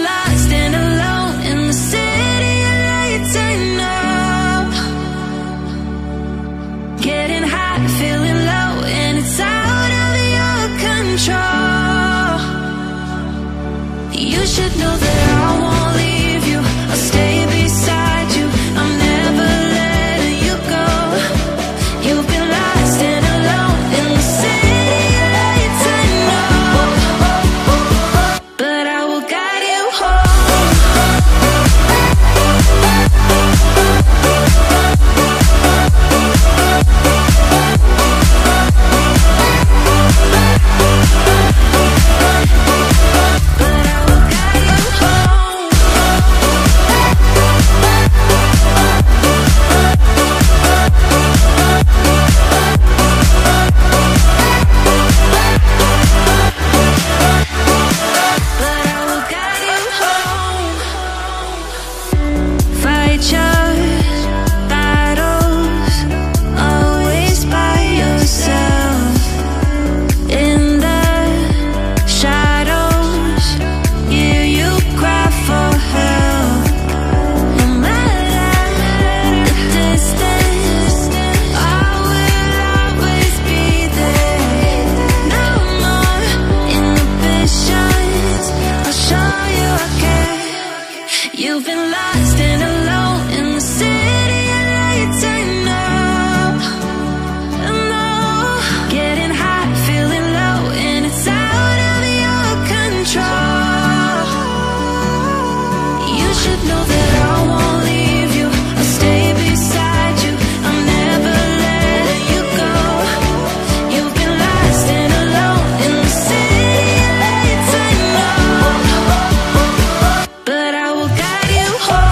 lost and alone in the city of lights. I know, getting high, feeling low, and it's out of your control. You should know that I won't leave you. I'll stay beside you. I'm never letting you go. You've been lost and alone in the city of lights. I know, but I will guide you home. But I will guide you home. But I will guide you home. Fight your battles, always by yourself. In the shadows, hear you cry for help. No matter the distance, I will always be there. No more inhibitions, I'll show you I care. You've been lost and alone in the city of lights. I know, getting high, feeling low, and it's out of your control. You should know that I won't leave you. I'll stay beside you. I'm never letting you go. You've been lost and alone in the city of lights. I know, but I will guide you home.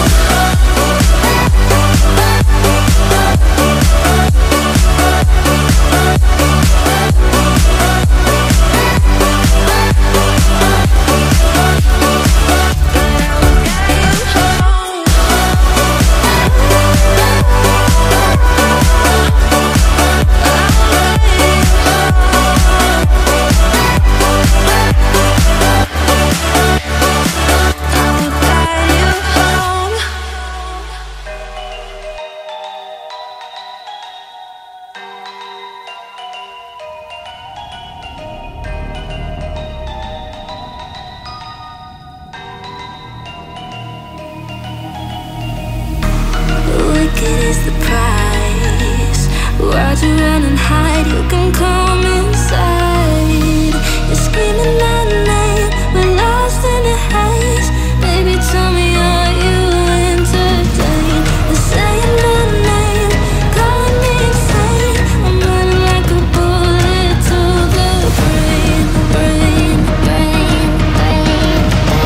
Wicked is the price. Why'd you run and hide? You can come inside. You're screaming out name. We're lost in the haze. Baby, tell me, are you entertained? They're saying my name, calling me insane. I'm running like a bullet to the brain, brain, brain, brain.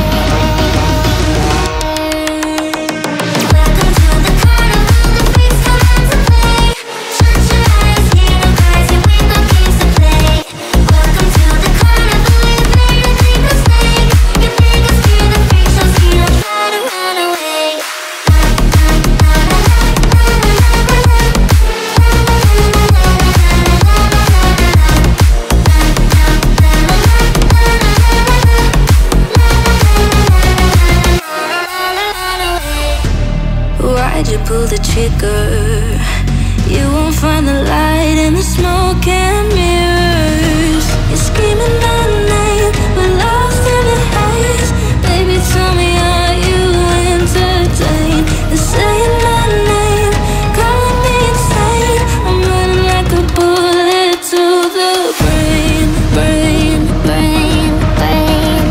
Welcome to the carnival, the freaks come out to play. Shut your eyes, hear the cries, your window games to play. Welcome to the carnival, you play to take a stake. Your biggest fear, the freak shows, you don't try to run away. Why'd you pull the trigger? You won't find the light in the smoke and mirrors. You're screaming my name, we're lost in the haze. Baby, tell me, are you entertained? They're saying my name, calling me insane. I'm running like a bullet to the brain, brain, brain, brain,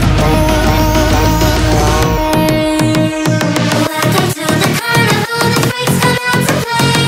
brain. Welcome to the carnival, the freaks come out to play.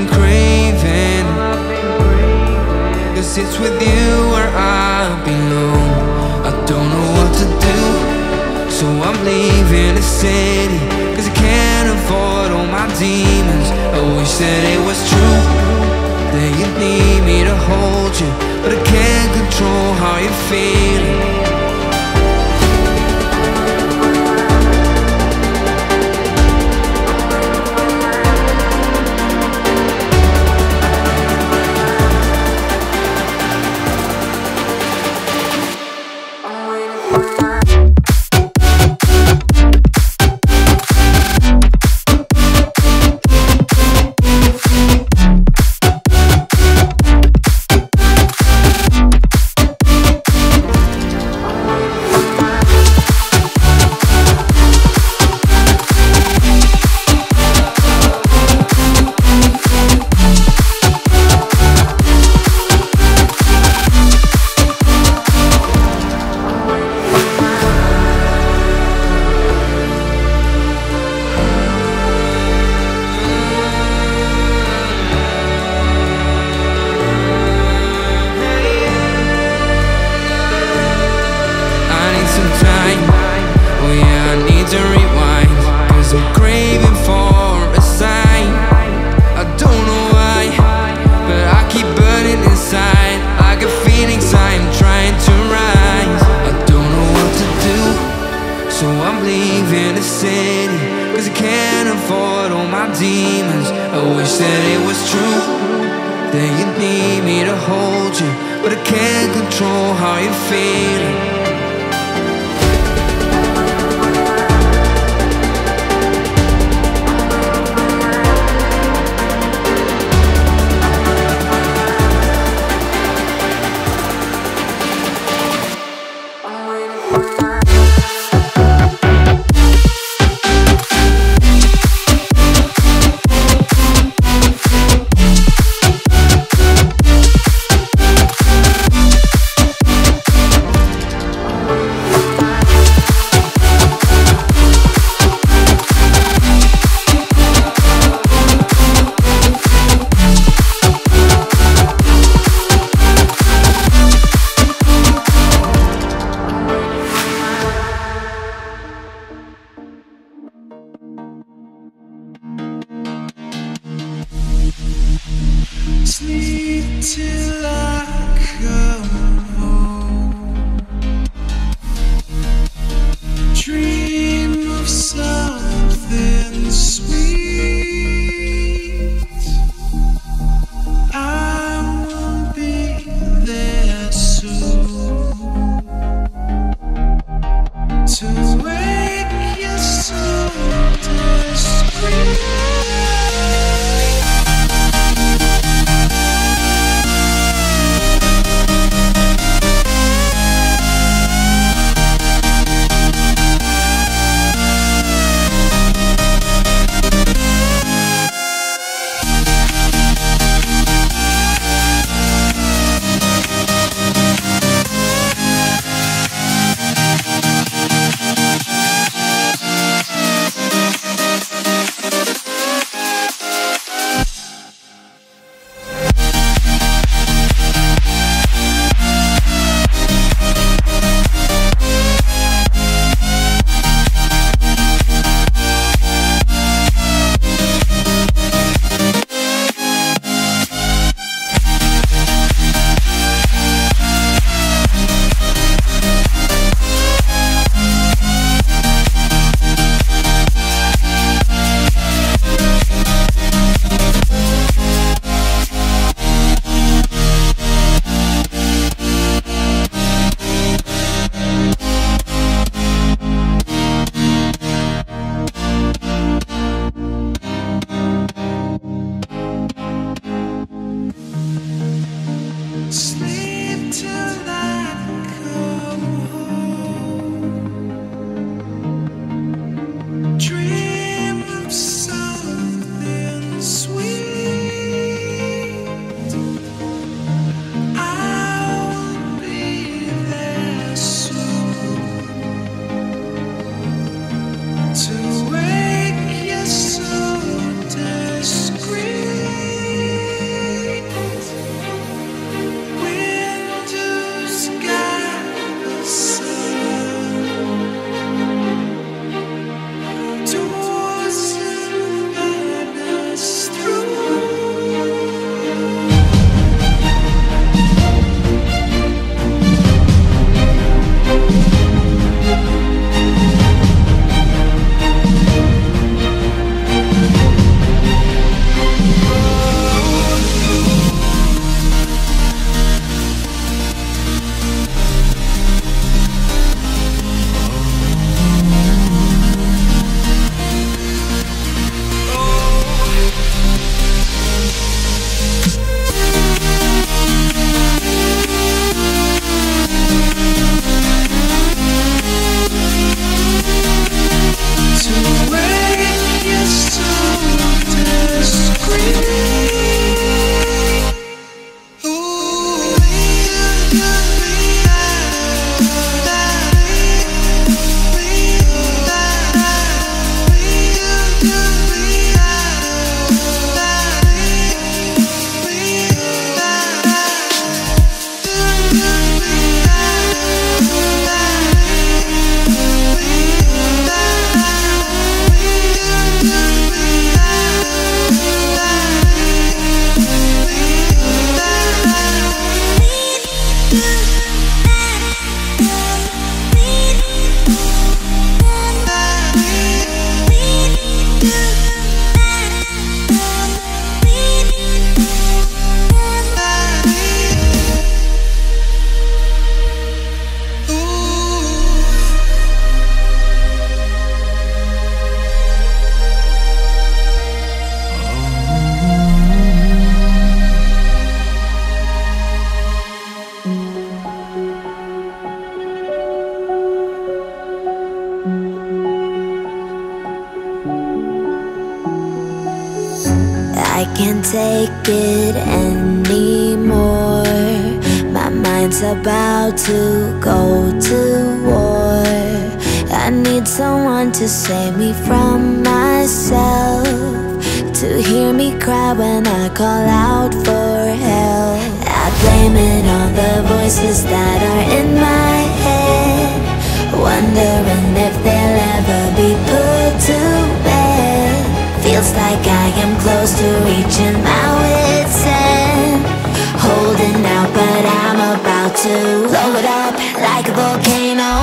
craving, 'cause it's with you where I belong. I don't know what to do, so I'm leaving the city, 'cause I can't avoid all my demons. I wish that it was true, that you need me to hold you, but I can't control how you're feeling. it anymore. My mind's about to go to war. I need someone to save me from myself, to hear me cry when I call out for help. I blame it on the voices that are in my head, wondering if they'll ever be put to bed. Feels like I am close to reaching my wit's end, holding out but I'm about to blow it up like a volcano.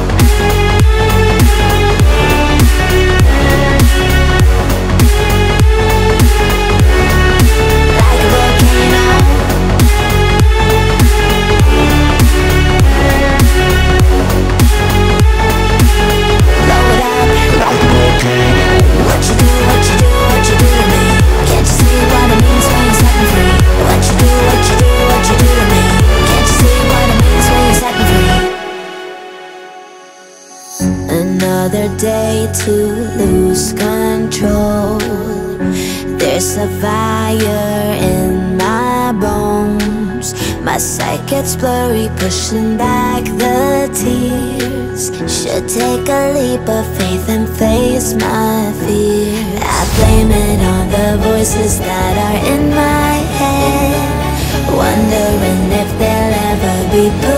Another day to lose control. There's a fire in my bones. My sight gets blurry, pushing back the tears. Should take a leap of faith and face my fear. I blame it on the voices that are in my head, wondering if they'll ever be put